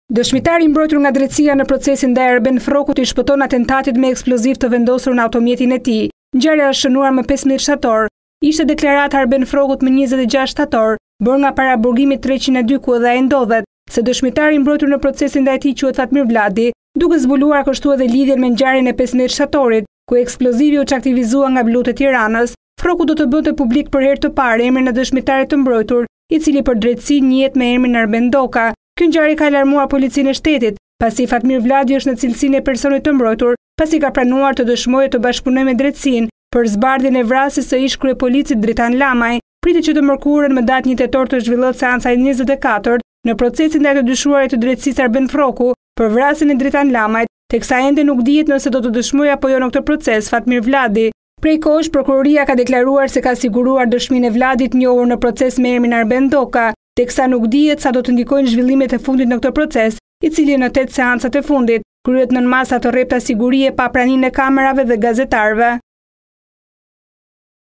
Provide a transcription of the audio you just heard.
Dëshmitari mbrojtur nga drejtësia në procesin ndaj Arben Frrokut i shpëton atentatit me eksploziv të vendosur në automjetin e tij. Ngjarja është shënuar më 15 shtator. Ishte deklarata Arben Frrokut më 26 shtator, bërë nga para burgimit 302 ku edhe ai ndodhet, se dëshmitari mbrojtur në procesin ndaj tij quhet Fatmir Vladi, duke zbuluar kështu edhe lidhjen me ngjarjen e 15 shtatorit, ku eksplozivi u çaktivizua nga blut e Tiranës. Frroku do të bënte publik për herë të parë emrin e dëshmitarit të mbrojtur, i cili për drejtësi njihet me emrin Arben Frroku. Ky ngjarje ka alarmuar policinë e shtetit, pasi Fatmir Vladi është në cilësinë e personit të mbrojtur, pasi ka pranuar të dëshmojë të bashkëpunojë me drejtësinë për zbardhjen e vrasjes së ish kryepolicit Dritan Lamaj. Pritet që të mërkurën më datë 1 tetor të zhvillohet seanca e 24 në procesin ndaj të dyshuarit të drejtësisë Arben Frroku për vrasjen e Dritan Lamajt, teksa ende nuk dihet nëse do të dëshmojë apo jo në këtë proces Fatmir Vladi. Prej kohësh prokuroria ka deklaruar se ka siguruar dëshminë e Vladit njohur në proces me emrin Arben Frroku, teksa nuk dihet sa do të ndikojnë zhvillimet e fundit në këtë proces, i cili në 8 seancat e fundit kryhet nën masa të rrepta sigurie pa praninë e kamerave dhe gazetarëve.